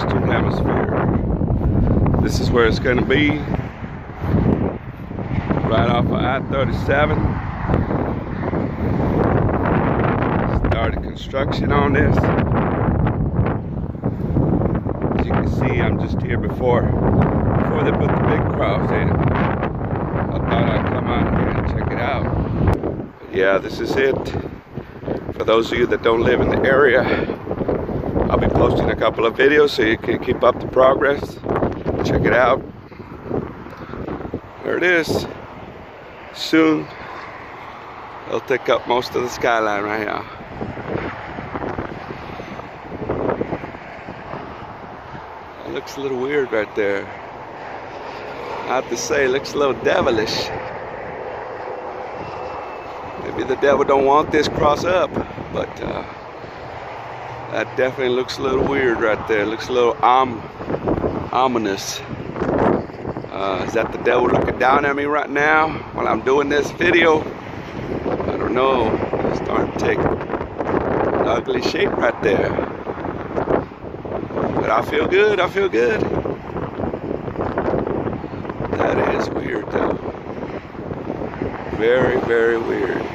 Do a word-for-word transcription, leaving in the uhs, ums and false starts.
Western Hemisphere. This is where it's going to be, right off of I thirty-seven. Started construction on this. As you can see, I'm just here before before they put the big cross in it. I thought I'd come out here and check it out. But yeah, this is it. For those of you that don't live in the area, I'll be posting a couple of videos so you can keep up the progress. Check it out. There it is. Soon it'll take up most of the skyline right now. It looks a little weird right there. I have to say, it looks a little devilish. Maybe the devil don't want this cross up, but uh, that definitely looks a little weird right there. It looks a little om ominous. Uh, is that the devil looking down at me right now while I'm doing this video? I don't know. It's starting to take an ugly shape right there. But I feel good. I feel good. That is weird though. Very, very weird.